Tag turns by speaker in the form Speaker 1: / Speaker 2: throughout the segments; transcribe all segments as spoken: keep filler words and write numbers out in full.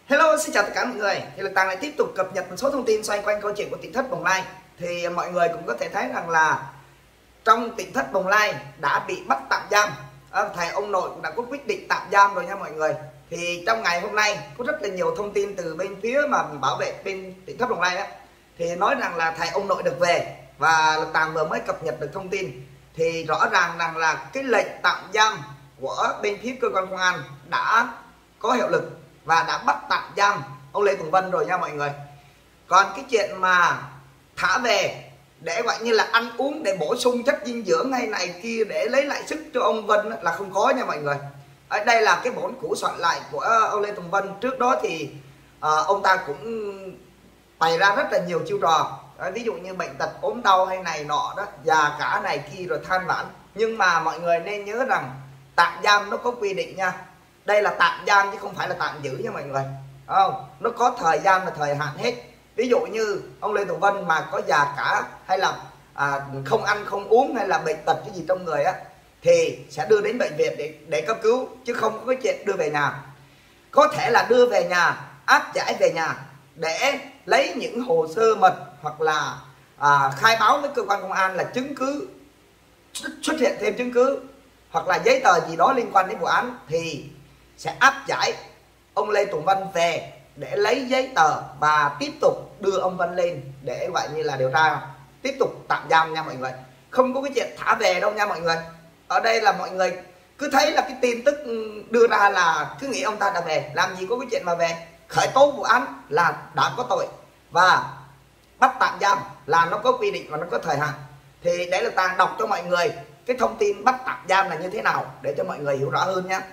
Speaker 1: Hello, xin chào tất cả mọi người. Thì Lực Tàng lại tiếp tục cập nhật một số thông tin xoay quanh câu chuyện của Tỉnh thất Bồng Lai. Thì mọi người cũng có thể thấy rằng là trong Tỉnh thất Bồng Lai đã bị bắt tạm giam. À, thầy ông nội cũng đã có quyết định tạm giam rồi nha mọi người. Thì trong ngày hôm nay có rất là nhiều thông tin từ bên phía mà bảo vệ bên Tỉnh thất Bồng Lai á, thì nói rằng là thầy ông nội được về, và Lực Tàng vừa mới cập nhật được thông tin. Thì rõ ràng rằng là cái lệnh tạm giam của bên phía cơ quan công an đã có hiệu lực và đã bắt tạm giam ông Lê Tùng Vân rồi nha mọi người. Còn cái chuyện mà thả về để gọi như là ăn uống để bổ sung chất dinh dưỡng hay này kia để lấy lại sức cho ông Vân là không có nha mọi người. Ở đây là cái bản cũ soạn lại của ông Lê Tùng Vân. Trước đó thì uh, ông ta cũng bày ra rất là nhiều chiêu trò, uh, ví dụ như bệnh tật ốm đau hay này nọ đó, già cả này kia rồi than vãn. Nhưng mà mọi người nên nhớ rằng tạm giam nó có quy định nha. Đây là tạm giam chứ không phải là tạm giữ nha mọi người. Không, nó có thời gian và thời hạn hết. Ví dụ như ông Lê Tùng Vân mà có già cả hay là à, không ăn không uống hay là bệnh tật cái gì trong người á, thì sẽ đưa đến bệnh viện để, để cấp cứu, chứ không có cái chuyện đưa về nhà. Có thể là đưa về nhà, áp giải về nhà để lấy những hồ sơ mật hoặc là à, khai báo với cơ quan công an là chứng cứ, xuất hiện thêm chứng cứ hoặc là giấy tờ gì đó liên quan đến vụ án, thì sẽ áp giải ông Lê Tùng Vân về để lấy giấy tờ và tiếp tục đưa ông Vân lên để gọi như là điều tra, tiếp tục tạm giam nha mọi người. Không có cái chuyện thả về đâu nha mọi người. Ở đây là mọi người cứ thấy là cái tin tức đưa ra là cứ nghĩ ông ta đã về, làm gì có cái chuyện mà về. Khởi tố vụ án là đã có tội, và bắt tạm giam là nó có quy định và nó có thời hạn. Thì đấy là Tàng đọc cho mọi người cái thông tin bắt tạm giam là như thế nào để cho mọi người hiểu rõ hơn nhé.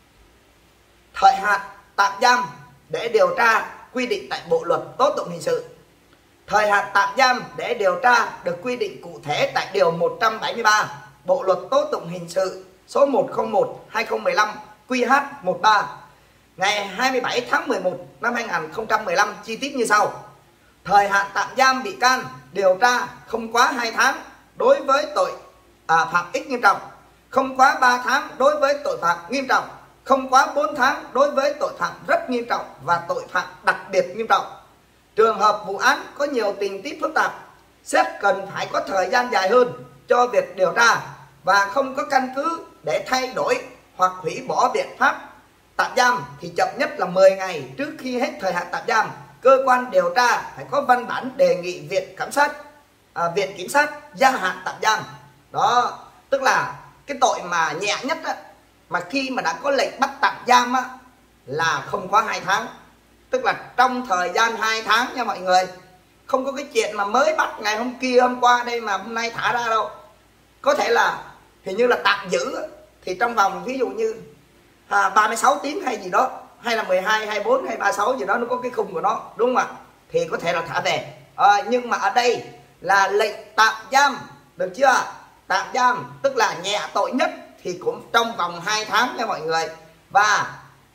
Speaker 1: Thời hạn tạm giam để điều tra quy định tại Bộ luật tố tụng hình sự. Thời hạn tạm giam để điều tra được quy định cụ thể tại điều một trăm bảy mươi ba Bộ luật tố tụng hình sự số một không một hai không một năm Q H một ba ngày hai mươi bảy tháng mười một năm hai nghìn không trăm mười lăm chi tiết như sau. Thời hạn tạm giam bị can điều tra không quá hai tháng đối với tội à, phạm ít nghiêm trọng, không quá ba tháng đối với tội phạm nghiêm trọng, không quá bốn tháng đối với tội phạm rất nghiêm trọng và tội phạm đặc biệt nghiêm trọng. Trường hợp vụ án có nhiều tình tiết phức tạp, xét cần phải có thời gian dài hơn cho việc điều tra và không có căn cứ để thay đổi hoặc hủy bỏ biện pháp tạm giam, thì chậm nhất là mười ngày trước khi hết thời hạn tạm giam, cơ quan điều tra phải có văn bản đề nghị viện kiểm sát à, viện kiểm sát gia hạn tạm giam. Đó, tức là cái tội mà nhẹ nhất á, mà khi mà đã có lệnh bắt tạm giam á, là không quá hai tháng. Tức là trong thời gian hai tháng nha mọi người. Không có cái chuyện mà mới bắt ngày hôm kia hôm qua đây mà hôm nay thả ra đâu. Có thể là hình như là tạm giữ thì trong vòng ví dụ như à, ba mươi sáu tiếng hay gì đó, hay là mười hai, hai mươi bốn hay ba mươi sáu gì đó, nó có cái khung của nó, đúng không ạ? Thì có thể là thả về. À, nhưng mà ở đây là lệnh tạm giam, được chưa? Tạm giam tức là nhẹ tội nhất thì cũng trong vòng hai tháng nha mọi người. Và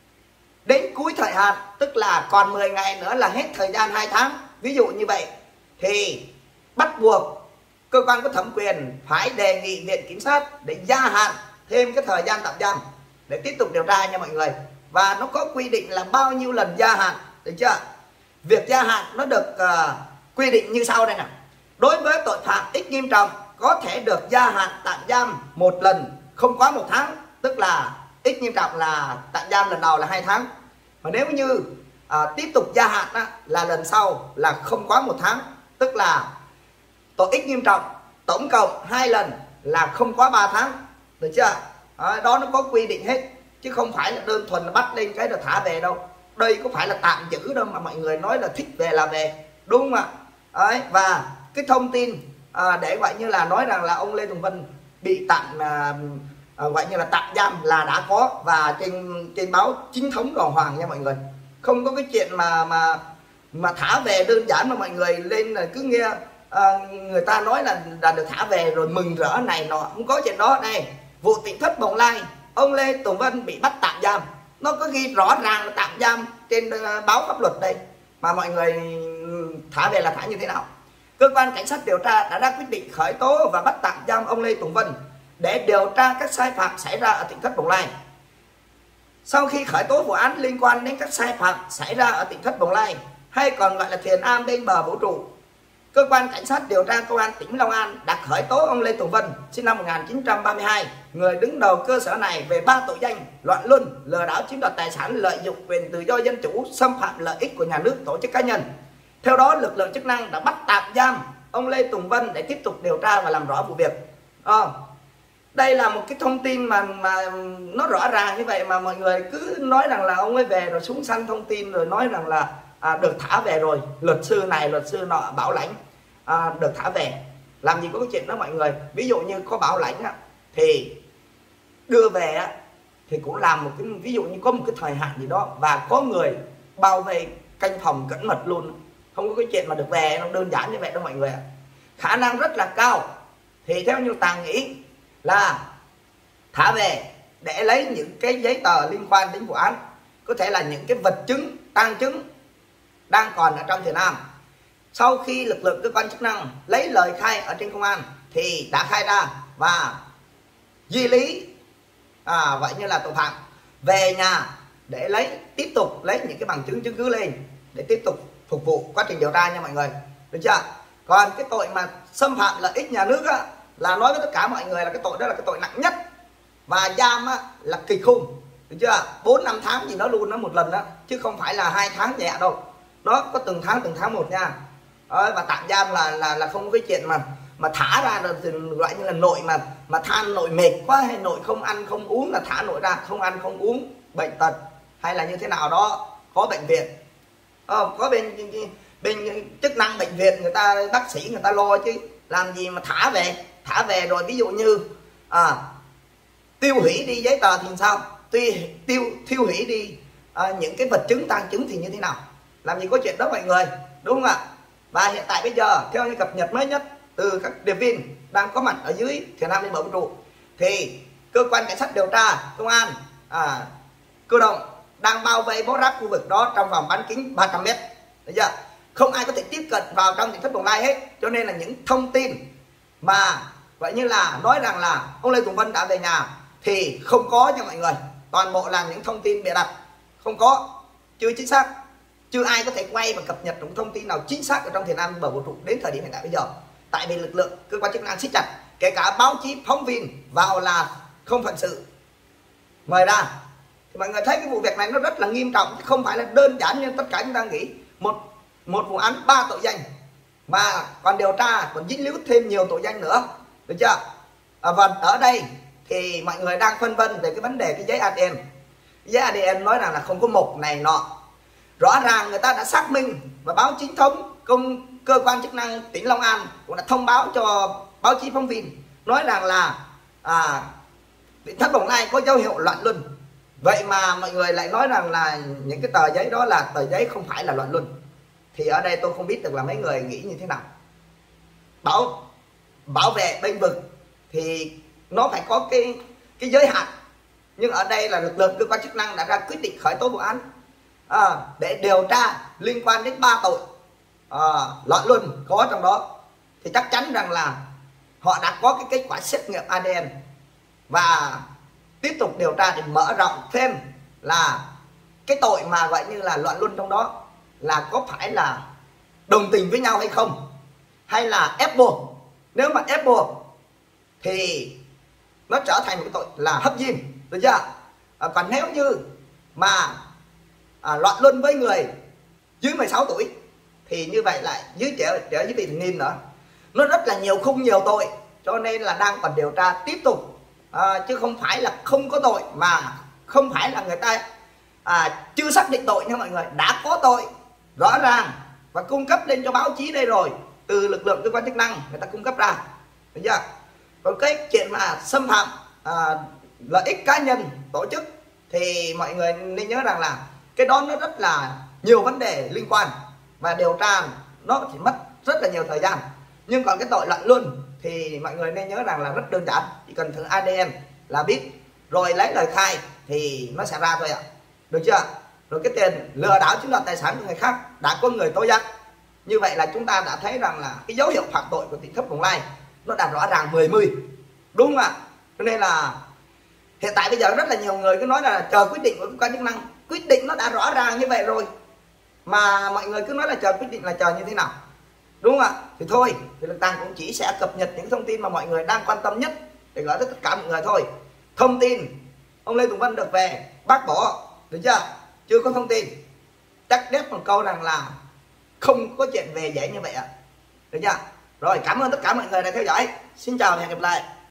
Speaker 1: đến cuối thời hạn, tức là còn mười ngày nữa là hết thời gian hai tháng, ví dụ như vậy, thì bắt buộc cơ quan có thẩm quyền phải đề nghị viện kiểm sát để gia hạn thêm cái thời gian tạm giam để tiếp tục điều tra nha mọi người. Và nó có quy định là bao nhiêu lần gia hạn, được chưa? Việc gia hạn nó được uh, quy định như sau đây nè. Đối với tội phạm ít nghiêm trọng có thể được gia hạn tạm giam một lần không quá một tháng, tức là ít nghiêm trọng là tạm giam lần đầu là hai tháng. Mà nếu như à, tiếp tục gia hạn á, là lần sau là không quá một tháng, tức là tội ít nghiêm trọng tổng cộng hai lần là không quá ba tháng, được chưa? À, đó nó có quy định hết, chứ không phải là đơn thuần là bắt lên cái rồi thả về đâu. Đây có phải là tạm giữ đâu mà mọi người nói là thích về là về, đúng không ạ? Đấy, và cái thông tin à, để gọi như là nói rằng là ông Lê Tùng Vân bị tạm à, à, gọi như là tạm giam là đã có, và trên trên báo chính thống đàng hoàng nha mọi người. Không có cái chuyện mà mà mà thả về đơn giản mà mọi người lên là cứ nghe à, người ta nói là là được thả về rồi mừng rỡ này nọ, không có chuyện đó. Này, vụ Tỉnh thất Bồng Lai, ông Lê Tùng Vân bị bắt tạm giam, nó có ghi rõ ràng là tạm giam trên uh, báo pháp luật đây, mà mọi người thả về là thả như thế nào? Cơ quan cảnh sát điều tra đã ra quyết định khởi tố và bắt tạm giam ông Lê Tùng Vân để điều tra các sai phạm xảy ra ở Tỉnh thất Bồng Lai. Sau khi khởi tố vụ án liên quan đến các sai phạm xảy ra ở tỉnh thất Bồng Lai, hay còn gọi là Thiền Am bên bờ vũ trụ, cơ quan cảnh sát điều tra công an tỉnh Long An đã khởi tố ông Lê Tùng Vân sinh năm một nghìn chín trăm ba mươi hai, người đứng đầu cơ sở này, về ba tội danh loạn luân, lừa đảo chiếm đoạt tài sản, lợi dụng quyền tự do dân chủ, xâm phạm lợi ích của nhà nước, tổ chức cá nhân. Theo đó, lực lượng chức năng đã bắt tạm giam ông Lê Tùng Vân để tiếp tục điều tra và làm rõ vụ việc. À, đây là một cái thông tin mà mà nó rõ ràng như vậy mà mọi người cứ nói rằng là ông ấy về rồi xuống săn thông tin, rồi nói rằng là à, được thả về rồi, luật sư này luật sư nọ bảo lãnh à, được thả về. Làm gì có cái chuyện đó mọi người. Ví dụ như có bảo lãnh á, thì đưa về á, thì cũng làm một cái, ví dụ như có một cái thời hạn gì đó và có người bao vây canh phòng cẩn mật luôn, không có cái chuyện mà được về nó đơn giản như vậy đâu mọi người ạ. Khả năng rất là cao thì theo như Tàng nghĩ là thả về để lấy những cái giấy tờ liên quan đến vụ án, có thể là những cái vật chứng, tang chứng đang còn ở trong Thiền Am. Sau khi lực lượng cơ quan chức năng lấy lời khai ở trên công an thì đã khai ra và di lý à, vậy như là tội phạm về nhà để lấy tiếp tục lấy những cái bằng chứng chứng cứ lên để tiếp tục phục vụ quá trình điều tra nha mọi người, được chưa? Còn cái tội mà xâm phạm lợi ích nhà nước á, là nói với tất cả mọi người là cái tội đó là cái tội nặng nhất, và giam á, là kịch khung, được chưa? Bốn năm tháng gì đó luôn, nó một lần đó, chứ không phải là hai tháng nhẹ đâu, nó có từng tháng từng tháng một nha. Đó, và tạm giam là là là không có cái chuyện mà mà thả ra rồi thì gọi như là nội mà mà than nội mệt quá, hay nội không ăn không uống là thả nội ra, không ăn không uống, bệnh tật hay là như thế nào đó, có bệnh viện, ờ, có bên bên chức năng bệnh viện người ta, bác sĩ người ta lo chứ làm gì mà thả về. Thả về rồi ví dụ như à, tiêu hủy đi giấy tờ thì sao, tuy tiêu tiêu hủy đi à, những cái vật chứng tang chứng thì như thế nào, làm gì có chuyện đó mọi người, đúng không ạ? Và hiện tại bây giờ theo như cập nhật mới nhất từ các điệp viên đang có mặt ở dưới Thiền Am bên bờ vũ trụ, thì cơ quan cảnh sát điều tra công an à, cơ động đang bao vây bó ráp khu vực đó trong vòng bán kính ba trăm mét, được chưa? Không ai có thể tiếp cận vào trong tỉnh thất Bồng Lai hết, cho nên là những thông tin mà vậy như là nói rằng là ông Lê Tùng Vân đã về nhà thì không có nha mọi người, toàn bộ là những thông tin bịa đặt, không có, chưa chính xác, chưa ai có thể quay và cập nhật những thông tin nào chính xác ở trong Thiền Am bờ vũ trụ đến thời điểm hiện tại bây giờ. Tại vì lực lượng cơ quan chức năng siết chặt, kể cả báo chí phóng viên vào là không phận sự mời ra. Thì mọi người thấy cái vụ việc này nó rất là nghiêm trọng, chứ không phải là đơn giản như tất cả chúng ta nghĩ. Một một vụ án ba tội danh mà còn điều tra, còn dính líu thêm nhiều tội danh nữa, được chưa? À, và ở đây thì mọi người đang phân vân về cái vấn đề cái giấy a đê en. Cái giấy a đê en nói rằng là không có mộc này nọ. Rõ ràng người ta đã xác minh và báo chính thống, công cơ quan chức năng tỉnh Long An cũng đã thông báo cho báo chí phóng viên nói rằng là à, tỉnh thất Bồng Lai có dấu hiệu loạn luân. Vậy mà mọi người lại nói rằng là những cái tờ giấy đó là tờ giấy không phải là loạn luân. Thì ở đây tôi không biết được là mấy người nghĩ như thế nào. Bảo bảo vệ bênh vực thì nó phải có cái cái giới hạn, nhưng ở đây là lực lượng cơ quan chức năng đã ra quyết định khởi tố vụ án à, để điều tra liên quan đến ba tội à, loạn luân có trong đó, thì chắc chắn rằng là họ đã có cái kết quả xét nghiệm a đê en và tiếp tục điều tra để mở rộng thêm là cái tội mà gọi như là loạn luân trong đó là có phải là đồng tình với nhau hay không, hay là ép buộc. Nếu mà ép buộc thì nó trở thành một cái tội là hấp diêm, được chưa? À, còn nếu như mà à, loạn luân với người dưới mười sáu tuổi thì như vậy lại dưới trẻ trẻ dưới vị thành niên nữa, nó rất là nhiều khung nhiều tội, cho nên là đang còn điều tra tiếp tục à, chứ không phải là không có tội, mà không phải là người ta à, chưa xác định tội nha mọi người, đã có tội rõ ràng và cung cấp lên cho báo chí đây rồi, từ lực lượng cơ quan chức năng người ta cung cấp ra, được chưa? Còn cái chuyện mà xâm phạm à, lợi ích cá nhân tổ chức thì mọi người nên nhớ rằng là cái đó nó rất là nhiều vấn đề liên quan và điều tra nó chỉ mất rất là nhiều thời gian. Nhưng còn cái tội loạn luân thì mọi người nên nhớ rằng là rất đơn giản, chỉ cần thử a đê en là biết, rồi lấy lời khai thì nó sẽ ra thôi ạ, được chưa? Rồi cái tiền lừa đảo chiếm đoạt tài sản của người khác đã có người tố giác, như vậy là chúng ta đã thấy rằng là cái dấu hiệu phạm tội của tỉnh thất Bồng Lai nó đã rõ ràng mười mươi, đúng không ạ? Cho nên là Hiện tại bây giờ rất là nhiều người cứ nói là chờ quyết định của cơ quan chức năng. Quyết định nó đã rõ ràng như vậy rồi mà mọi người cứ nói là chờ quyết định, là chờ như thế nào, đúng không ạ? Thì thôi, thì Lực Tăng cũng chỉ sẽ cập nhật những thông tin mà mọi người đang quan tâm nhất để gửi tới tất cả mọi người thôi. Thông tin ông Lê Tùng Vân được về bác bỏ, được chưa? Chưa có thông tin, chắc đếp một câu rằng là không có chuyện về dễ như vậy ạ, được chưa? Rồi, cảm ơn tất cả mọi người đã theo dõi. Xin chào và hẹn gặp lại.